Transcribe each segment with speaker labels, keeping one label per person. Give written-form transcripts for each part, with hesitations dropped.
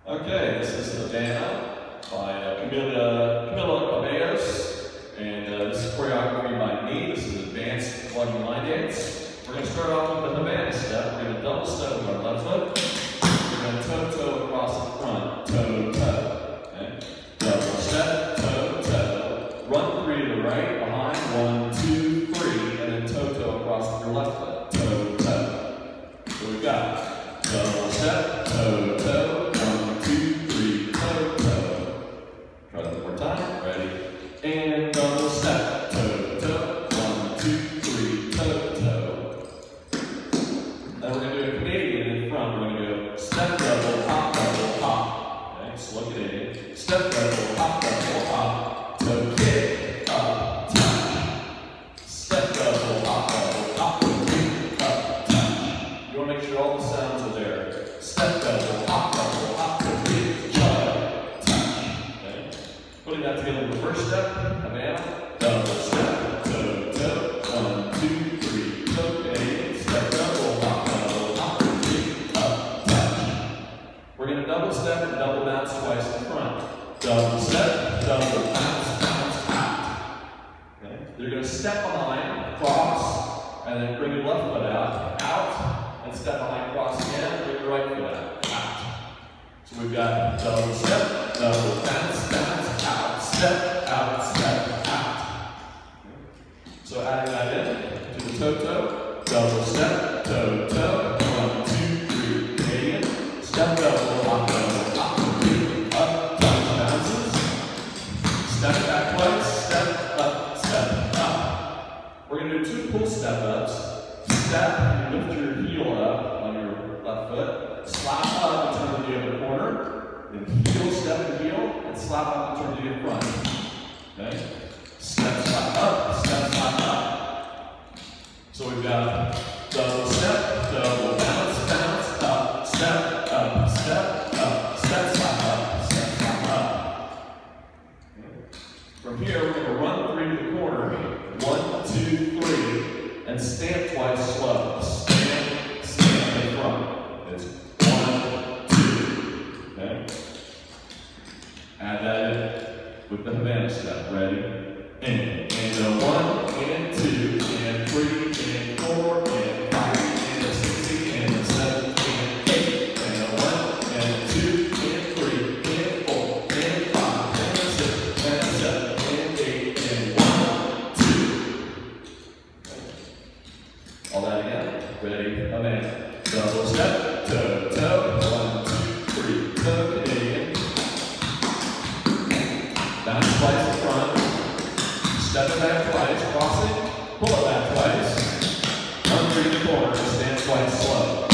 Speaker 1: Okay, this is Havana by Camila, and this is choreography by me. This is advanced plugging line dance. We're going to start off with the Havana step. We're going to double step with our left foot. We're going to toe-toe across the front, toe-toe. Okay? Double step, toe-toe. Run 3 to the right, behind, 1, 2, 3, and then toe-toe across your left foot, toe-toe. So we've got double step, toe-toe. And double step, toe, toe, 1, 2, 3, toe, toe. Then we're going to do a Canadian in front. We're going to go step, double, hop. Okay, slow Canadian. Step, double, hop, toe, kick, up, touch. Step, double, hop, kick, up, touch. You want to make sure all the sounds are there. Step, double, hop, toe, kick, touch. Okay, putting that together with the first step. Havana, double step, toe, toe, 1, 2, 3, toe, Canadian, step, double, hop, kick, up, touch. We're going to double step and double bounce twice in front. Double step, double bounce, bounce, out. Okay? You're going to step behind, cross, and then bring your left foot out, and step behind, cross again, bring your right foot out. So we've got double step, double bounce, bounce, out, step, out, step, out. So adding that in to the toe-toe, double step, toe-toe, 1, 2, 3, Canadian, step, double, hop, kick, up, touch, bounces, step back twice, step, up. We're going to do 2 pull step ups, step, you lift your heel up on your left foot, slap up and turn to the other corner, then heel, step and heel, and slap up and turn to the front. Okay? Step, slap up, step, slap up. So we've got double step, double bounce, bounce, up, step, step, slap up, step, slap up. Okay. From here, we're going to run 3 to the corner. 1, 2, 3, and stamp twice slow. Stamp in front. It's 1, 2. Okay? Add that in with the Havana step. Ready? And 1, and 2, and 3, and 4, and 5, and 6, and 7, and 8, and 1, and 2, and 3, and 4, and 5, and 6, and 7, and 8, and 1, 2. All that again. Ready? Havana. Double step, toe, toe, 1, 2, 3, toe, Canadian. Bounce twice in front. Step it back twice, cross it, pull it back twice. Run 3 to the corner, stand twice slow.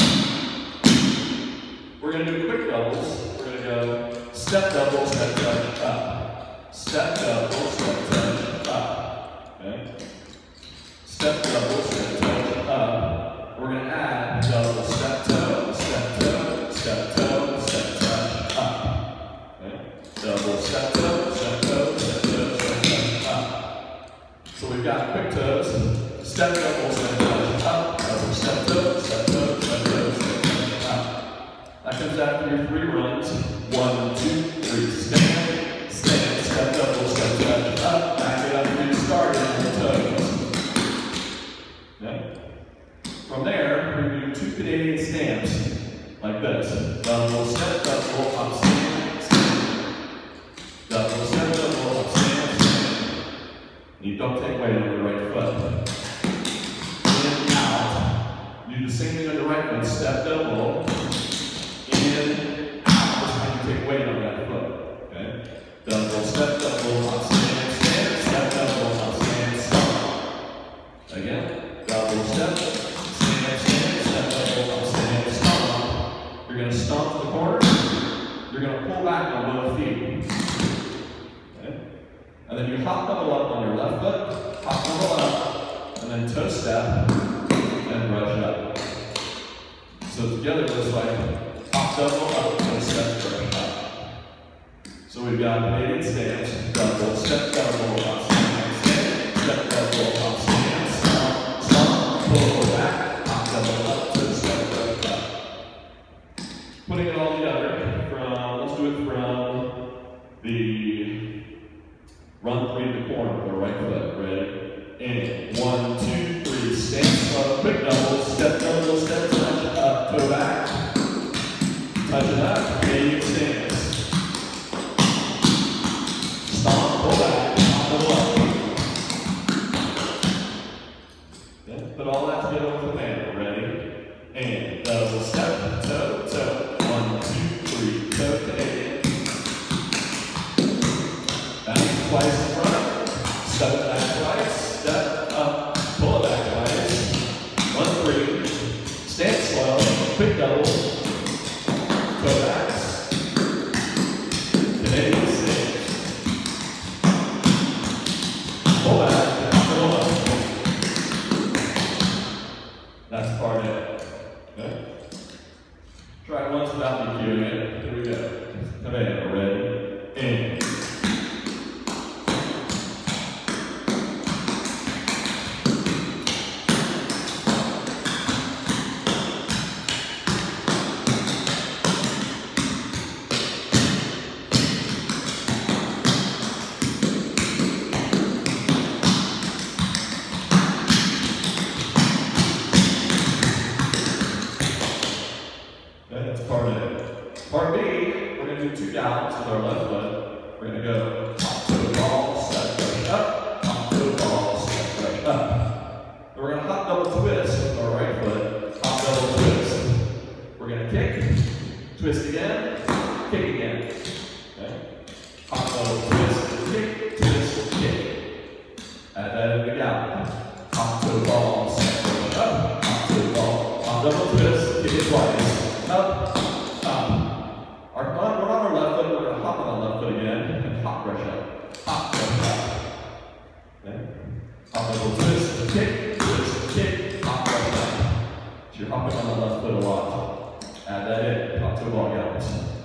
Speaker 1: We're going to do quick doubles. We're going to go step double, step touch, up. Step double, step touch, up. Okay? Step double, step touch, up. We're going to add double step toe, step toe, step toe, step touch, up. Okay? Double step toe, step toe, step toe, step touch, up. So we've got quick toes, step double, step touch, up, double step toe, step toe, step toe, step touch, up. That comes after your 3 runs. 1, 2, 3, stand, step double, step touch, up, back it up and get started on the toes. Okay? From there, we're going to do 2 Canadian stamps, like this. Double step, double, up, stand, stand. Double step, double, up, stand, stand. You don't take weight on your right foot. In, out. Do the same thing on your right foot. Step, double, in, out. This time you take weight on that foot. Okay? Double step, double, up, stand, stand. Step, double, up, stand, stop. Again. Double step, stand, stand. Step, double, up, stand, stop. You're going to stomp to the corner. You're going to pull back on both feet. Okay? And then you hop double up on your left foot, hop double up, and then toe step, and brush up. So together it looks like hop double up, toe step, brush up. So we've got Canadian stance, double step, double up, stand, stand, step, double up, stand, stomp, stomp, pull back, hop double up, toe step, brush up. Putting it all together from do it from the run 3 to the corner with the right foot. Ready? And 1, 2, 3. Stand slow. Quick double. Step double. Step touch up. Toe back. Touch it up. Medium stance. Stomp. Pull back. Double up. Then put all that together with the band. Ready? And double step. Toe. Toe. 1, 2, 3. Toe to 8. Bounce twice in front. Step it back twice. Step up. Pull it back twice. 1, 3. Stand slow. Quick double. Toe backs. Canadian stance. Pull back. Pull up. That's part A. Okay? Try it once without me doing it. Here we go. Come in. Ready? In. That's part A. Part B, we're going to do 2 downs with our left foot. We're going to go hop to the ball, step brush up, hop to the ball, step brush up. And we're going to hop double twist with our right foot, hop double twist. We're going to kick, twist again, kick again. Okay? Hop double twist, kick, twist, kick. Add that in the gallop. Hop to the ball, step brush up, hop to the ball, hop double twist, kick it twice. Up, up. We're on our left foot, we're going to hop on the left foot again, and hop brush up. Hop brush up. Okay? Hop double twist, kick, hop brush up. So you're hopping on the left foot a lot. Add that in, hop to the ball gallops.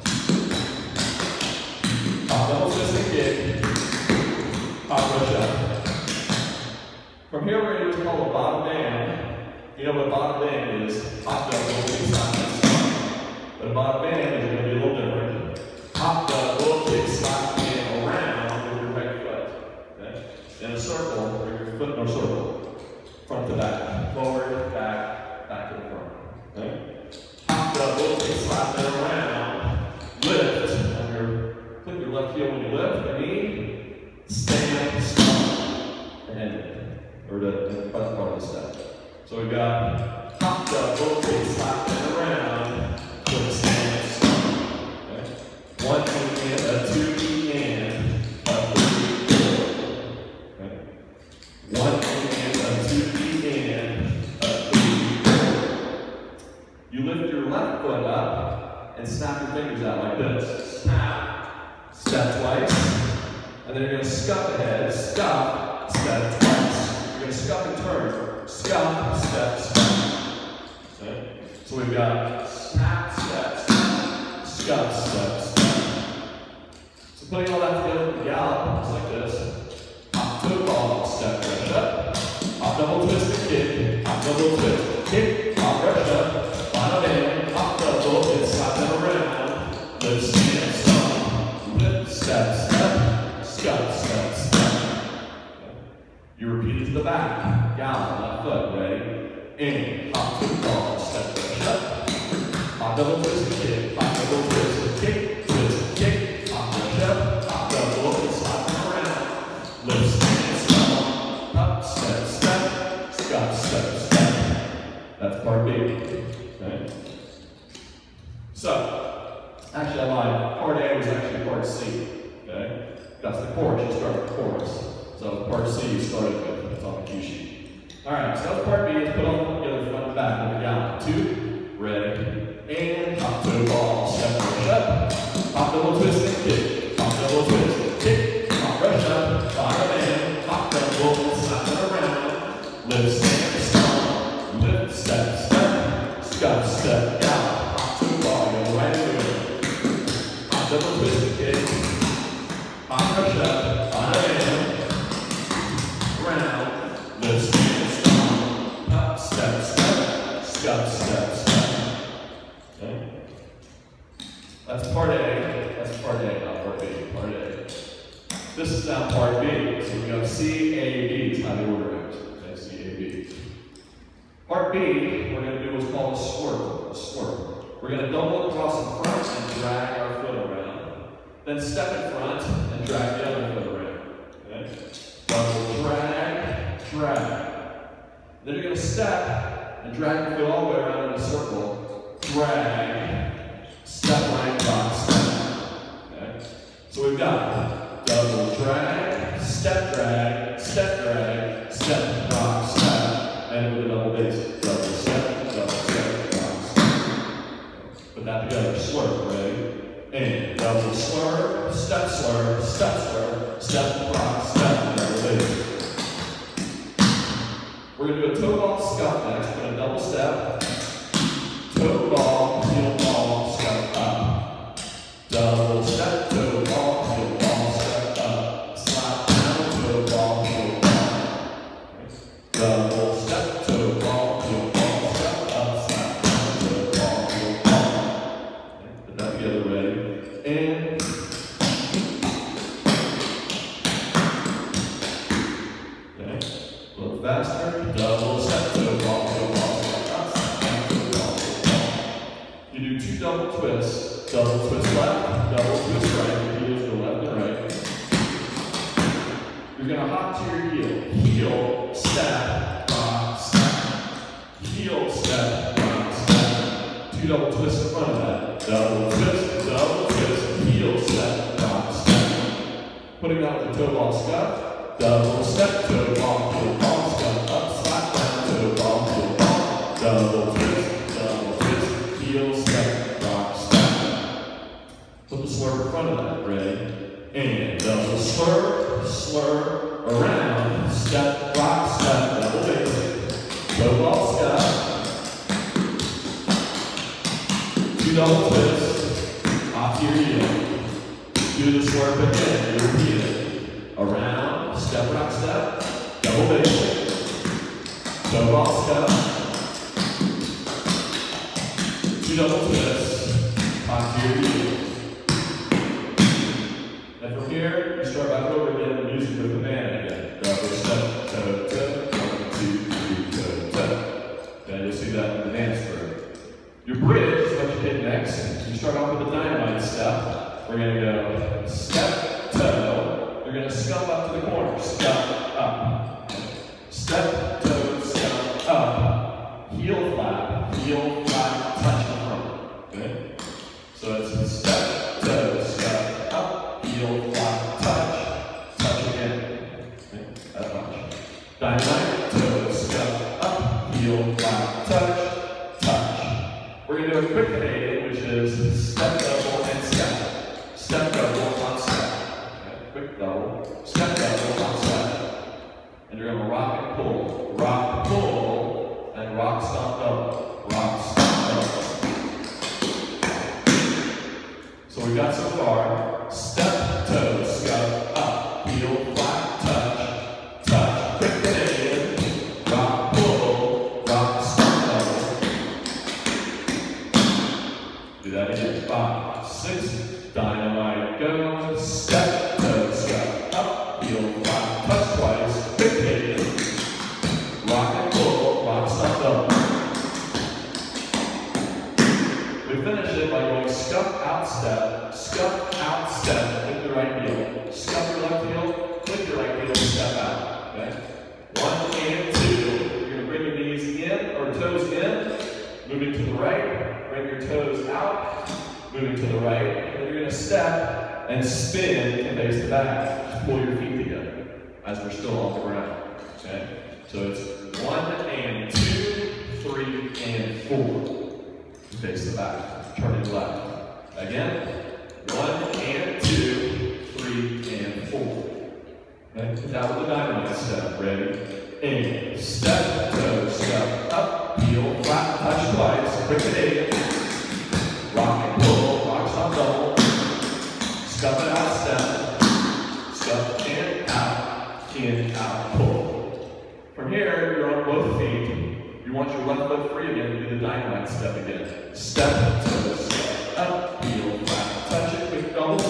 Speaker 1: Hop double twist and kick, hop brush up. From here we're going to do what's called a bottom band. You know what a bottom band is? Hop double inside. But a bottom band is going to be a little different. Hop double, kick, slide, and around with your right foot. Okay? In a circle, bring your foot in a circle. Front to back. Forward, back, back to the front. Okay? Hop double, kick, slide, and around. Lift. Click your left heel when you lift. The knee. Stand, stop. And or the front part of the step. So we've got hop double, kick, slide, and around. Stand, stop. Okay? 1 and a 2 and a 3. Okay? 1 and a 2 and a 3. You lift your left foot up and snap your fingers out like this. Snap. Step twice. And then you're going to scuff ahead. Scuff. Step twice. You're going to scuff and turn. Scuff. Step. Step. Okay? So we've got snap, step, scuff, step, step. So putting all that together with the gallop, it's like this. Hop to the ball, step, brush up. Hop double twist and kick. Hop double twist, kick, hop brush up. Final in, hop double, and slap them around. Lift, stand, stop. Lift, step, step, scuff, step, step. You repeat it to the back. Gallop, left foot, ready? In, hop to the ball, step, brush up. Hop double twist and kick, hop double twist and kick, hop brush up, hop double and slap them around. Lift, stand, stop, up, step, step, scuff, step, step. That's part B. Okay? So, actually I lied. Part A was actually part C. Okay? That's the chorus, you start with the chorus. So part C you started with, it's on the cue sheet. Alright, so that's part B, let's put all together front and back with a gallop. 2, ready. And hop to the ball, step brush up, hop double twist and kick, hop double twist and kick, hop brush up, bottom in, hop double, slap it around, lift, stand, stop, lift, step, step, scuff, step, gallop, hop to the ball, go right into it, hop double twist and kick, hop brush up, bottom in, around, lift, stand, stop, up, step, step, scuff, step, step. Okay. That's part A. That's part A, not part B. Part A. This is now part B. So we go C, A, B is how the order goes. Okay, C, A, B. Part B, we're going to do what's called a swerve. A swerve. We're going to double across in front and drag our foot around. Then step in front and drag the other foot around. Okay? Double drag, drag. Then you're going to step and drag your foot all the way around in a circle. Drag, step, right, rock, step. Okay? So we've got double drag, step, rock, step, and with a double bass. Double step, rock, step. Put that together, swerve, ready? And double swerve, step, rock, step, double bass. We're going to do a toe ball scuff next. We're going to double step, toe ball, heel ball, scuff up. Double step, toe ball, heel ball, step up. Slap down, toe ball, heel ball. Double step, toe ball, heel ball, step up. Slap down, toe ball, heel ball. Put that together, ready? And a little faster, double step, toe ball, step up, slap down, toe ball, heel ball. You do two double twists, double twist left, double twist right, your heels go left and right. You're going to hop to your heel, heel, step, rock, step, heel, step, rock, step. Two double twists in front of that, double twist, heel, step, rock, step. Putting out the toe ball scuff, double step, toe ball, heel ball, scuff up, slap down, toe ball, heel ball, double twist, heel, step, rock, step. Put the swerve in front of that, ready? And double swerve, around, step, rock, step, double bass, toe ball, scuff, two double twists, off to your heel. Do the swerve again, repeat it. Around, step, rock, step, double bass, toe ball, step, two double twists, off to your heel. And from here, you start back over again in the music with the band again. Double step, toe, toe, 1, 2, 3, toe, toe. Then you'll see that in the dance group. Your bridge is what you hit next. You start off with a dynamite step. We're going to go step, toe. You're going to scuff up to the corner. Scuff up. Step, toe, scuff up. Heel flap, touch the front. Okay? So it's step, toe, scuff up, heel flap, touch again. Okay? That much. Dynamite, toe, scuff up, heel flap, touch. We're going to do a quick Canadian, which is step, double, and step. Step, double, on step. Okay? Quick double. Step, double, on step. And you're going to rock and pull, and rock, stomp, double. Rock, stomp, double. So we've got so far, step, toe, scuff, up, heel, flat, touch, quick Canadian, rock, pull, rock, stomp, double. Do that again. 5, 6, dynamite, go, step, toe, scuff, up, heel, flat, touch twice, quick Canadian, rock and pull, rock, stomp, double. We finish it by going scuff, out, step with your right heel. Scuff your left heel, with your right heel, step out. Okay? 1 and 2. You're going to bring your knees in, or toes in, moving to the right, bring your toes out, moving to the right, and then you're going to step and spin and face the back. Just pull your feet together as we're still on the ground. Okay? So it's 1 and 2, 3 and 4. Face the back. Turning left. Again. 1 and 2, 3 and 4. Okay? Put that with the dynamite step. Ready? And step, toe, step, up, heel, flat, touch twice. Quick Canadian. Rock and pull, rock, stomp, double. Scuff it out, step. Scuff in, out, pull. From here, you're on both feet. You want your left foot free again to do the dynamite step again. Step, toe, step, up, heel, flat, touch it, quick double.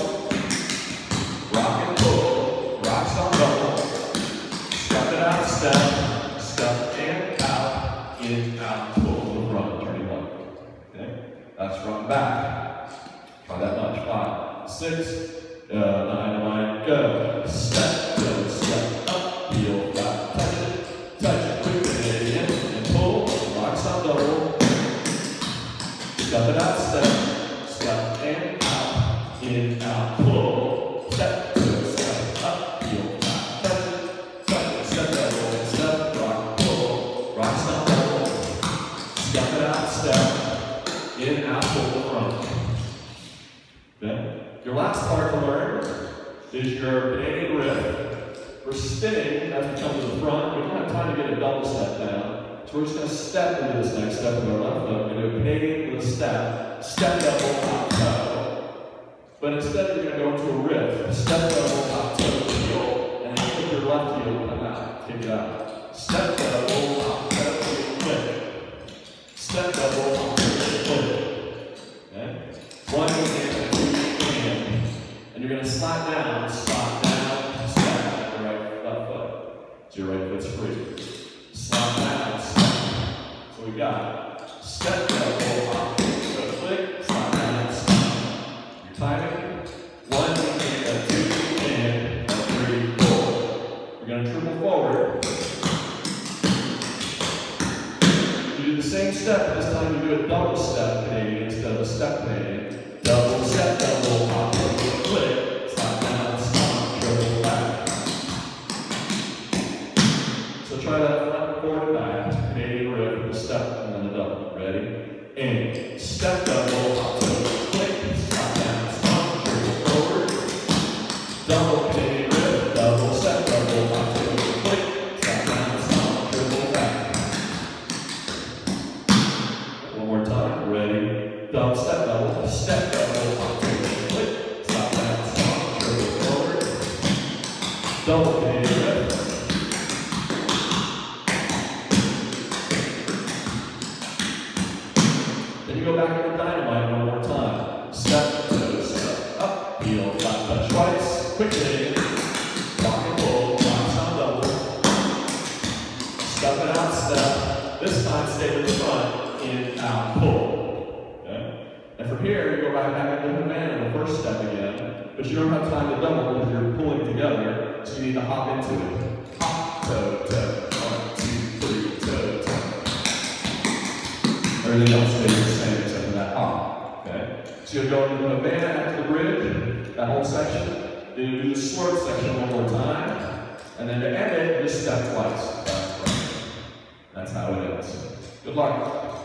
Speaker 1: 6, 9, go. Step, go, step up, heel, flat, touch it, quick Canadian, and pull, rocks on double. Step it out, step and out, in, out, pull, step, go, step up, heel, flat, touch it, step double, step, rock, pull, rocks on double. Step it out, step, in, out, pull the front. Okay? Your last part to learn is your Canadian riff. We're spinning as we come to the front. We don't have time to get a double step down. So we're just going to step into this next step with our left foot. We're going to do a Canadian with a step double, hop toe. But instead you're going to go into a riff. Step double, hop toe, heel, and then kick your left heel and come out. Kick it out. Step double, hop toe, heel, click. Step double, hop toe, click. Okay? 1 and 2 and. And you're going to slide down, step your right left foot. So your right foot's free. Slide down, step. So we got step double, hop, go click, slide down, step. Your timing, 1 and 2 and 3, 4. We're going to triple forward. You do the same step, this time you do a double step Canadian instead of a step Canadian. Double step, double hop, click, slide down, stop, triple back. So try that front, forward, and back. Canadian riff with a step and then a double. Ready? And step double, hop toe, click, slide down, stop, triple forward. Double Canadian riff, double step, double hop toe, click, slide down, stop, triple back. One more time. Ready? Double step, double, hop toe, click, slide down, stop, triple forward. Double Canadian riff. Then you go back into dynamite one more time. Step, toe, step, up, heel, flat touch twice. Quick Canadian. Rock and pull, rocks on double. Step it out, step. This time stay to the front, in, out, pull. Okay? And from here, you go back into Havana, the first step again. But you don't have time to double because you're pulling together, so you need to hop into it. Hop, toe, toe. 1, 2, 3, toe, toe. Everything else stays the same except for that hop. Okay? So you'll go into the Havana after the bridge, that whole section. Then you do the sword section one more time. And then to end it, just step twice. That's how it ends. Good luck.